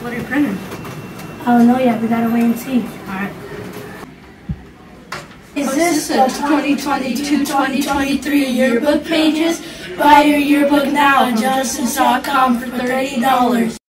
What are you printing? I don't know yet. We gotta wait and see. Alright. Is this the 2022-2023 yearbook pages? Buy your yearbook now at Justice.com for $30.